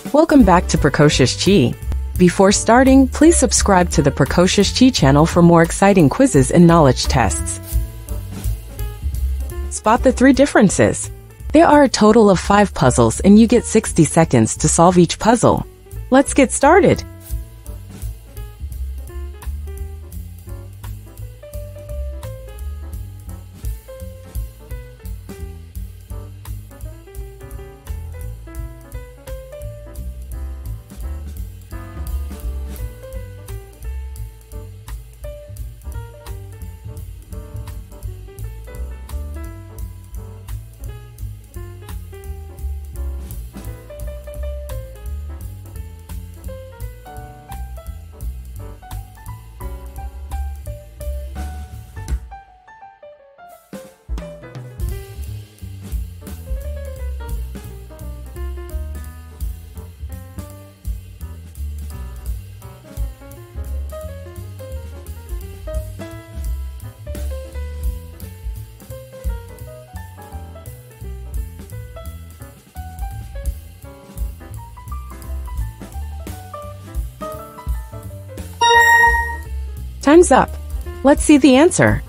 Welcome back to Precocious Chi. Before starting, please subscribe to the Precocious Chi channel for more exciting quizzes and knowledge tests. Spot the 3 differences. There are a total of 5 puzzles and you get 60 seconds to solve each puzzle. Let's get started. Time's up. Let's see the answer.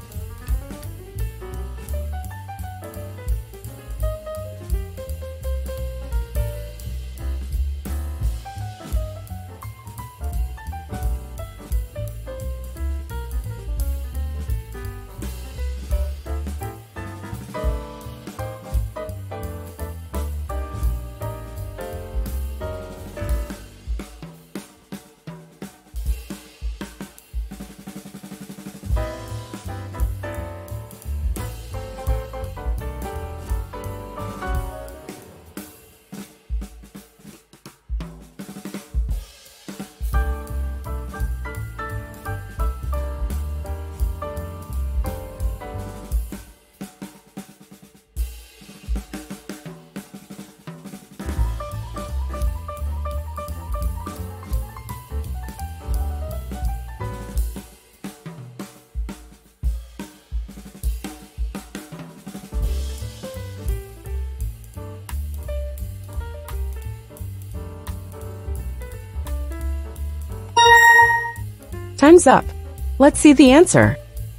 Time's up. Let's see the answer.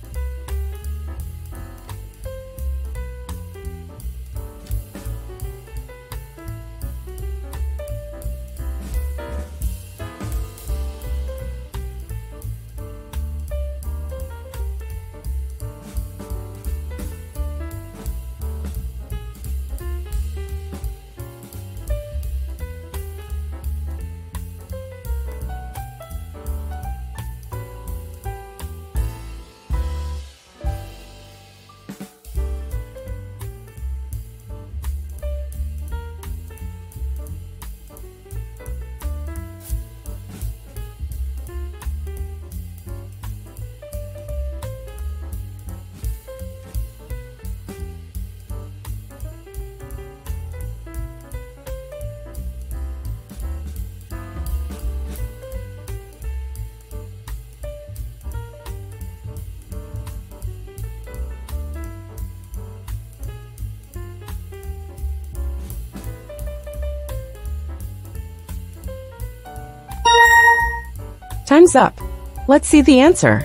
Time's up. Let's see the answer.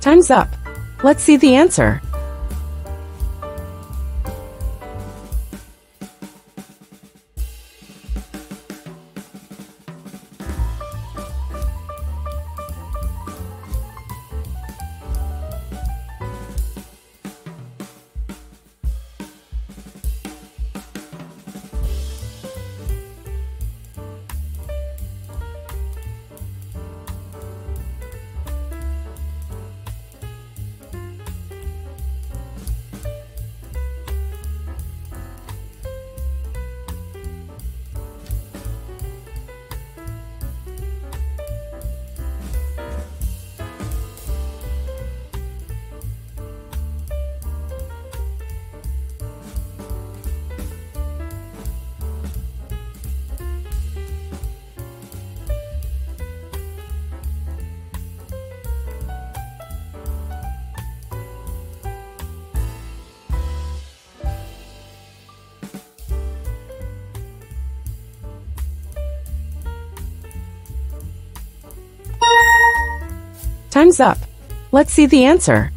Time's up. Let's see the answer. Time's up. Let's see the answer.